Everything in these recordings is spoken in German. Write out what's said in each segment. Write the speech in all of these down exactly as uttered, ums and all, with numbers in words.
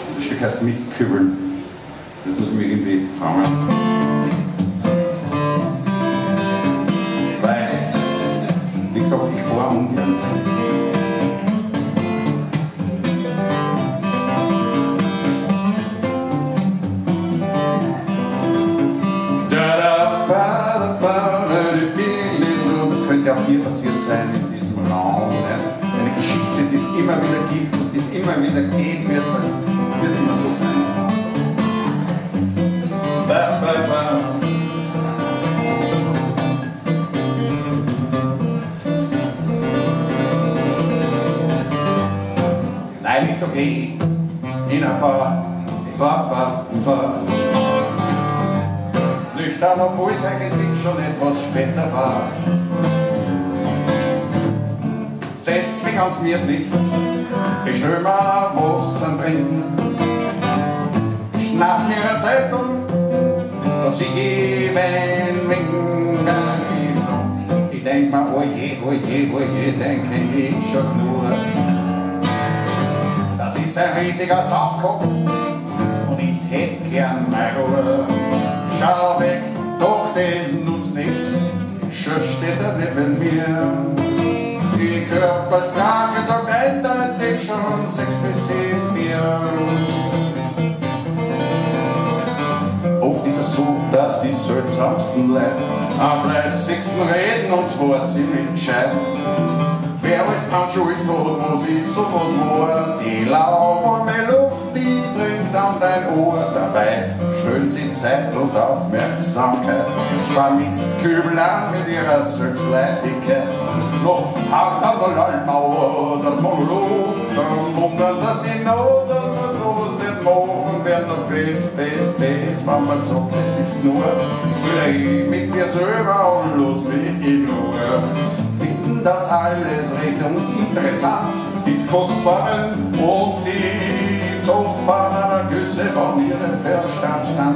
Das Stück heißt Mistkübeln. Jetzt muss ich mich irgendwie fangen. Weil, wie gesagt, ich spare ungern. Das könnte auch hier passiert sein in diesem Raum. Eine Geschichte, die es immer wieder gibt und die es immer wieder geben wird, wird immer so sein. Ba, ba, ba. Nein, nicht okay, in ein paar, ba, ba, ba. Nüchtern, obwohl es eigentlich schon etwas später war. Setz mich ganz gemütlich, ich stell mir was zum Trinken. Schnapp mir eine Zeitung, dass ich eben winken. Ich denk mir, oje, oje, oje, denke ich schon nur. Das ist ein riesiger Saufkopf und ich hätt gern meine Ruhe. Schau weg, doch das nutzt nichts, schon steht er neben mir. Die Körpersprache sagt eindeutig schon sechs bis sieben Bier. Oft ist es so, dass die seltsamsten Leute am fleißigsten reden und zwar ziemlich gescheit. Wer alles dran schuld hat, was ist und was war, die lauwarme Luft, die trinkt an dein Ohr dabei. Schön sie Zeit und Aufmerksamkeit, vermisst Kübel an mit ihrer Selbstleidigkeit. Noch hart an der Lallmauer, der Monolog, darum wundern sie sich noch, dass wir so nicht machen, werden noch best, best, best, wenn man sagt, es ist nur, red mit mir selber und los mich in Ruhe. Finden das alles recht und interessant, die kostbaren und die zofferen Küsse von ihrem Verstand stand.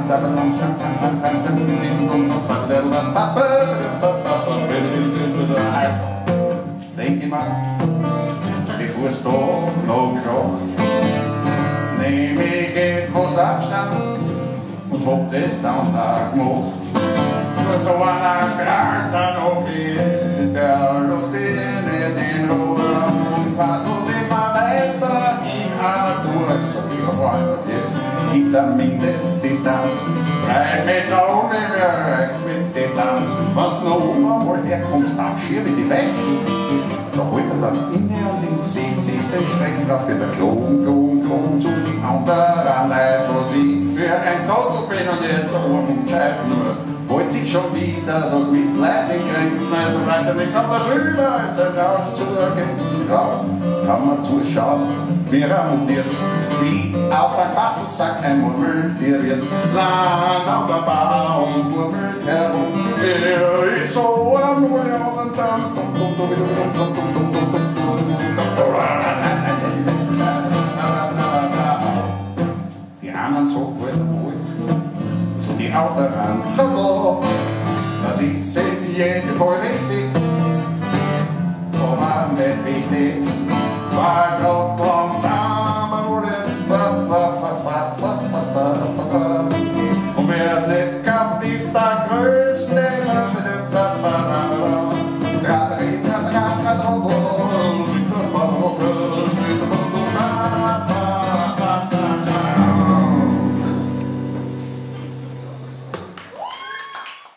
Denk ich mal, bevor es da noch kracht, nehm ich etwas Abstand und hab das dann auch gemacht. Nur so einer Krank dann noch viel, der lässt dich nicht in Ruhe und passelt immer weiter in einer Tour. Also sag ich ja vor allem jetzt, gibt's eine Mindestdistanz. Drei Meter ohne mehr reicht's mit dem Tanz. Wenn's noch einmal herkommst, dann schieb ich dich weg. Da holt er dann inne und im Gesicht siehst den Schreck, drauf geht der Klon, Klon, Klon zu die anderen Leute, was ich für ein Trottel bin und jetzt arm und gescheit nur. Holt sich schon wieder das Mitleid in Grenzen, also bleibt er nichts anderes über, als ein Rausch zu ergänzen. Drauf kann man zuschauen, wie er mutiert, wie aus einem Bastelsack ein Murmeltier wird. Land an der Bar und murmelt herum, er ist so ein Milliarden Sand. Die anderen so gut wohl, zu die Autobahn.